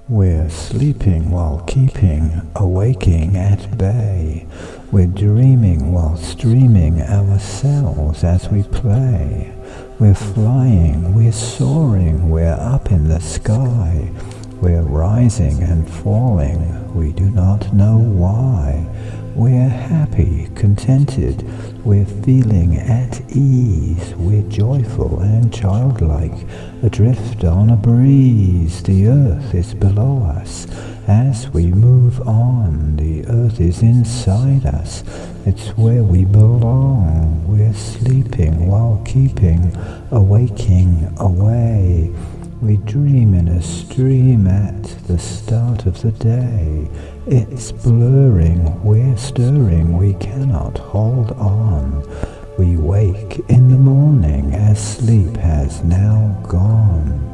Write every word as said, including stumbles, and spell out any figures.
We're sleeping while keeping awaking at bay. We're dreaming while streaming ourselves as we play. We're flying, we're soaring, we're up in the sky. We're rising and falling, we do not know why. We're happy, contented, we're feeling at ease. We're joyful and childlike, adrift on a breeze. The earth is below us as we move on. The earth is inside us, it's where we belong. We're sleeping while keeping awaking away. We dream in a stream at the start of the day. It's blurring, we're stirring, we cannot hold on. We wake in the morning as sleep has now gone.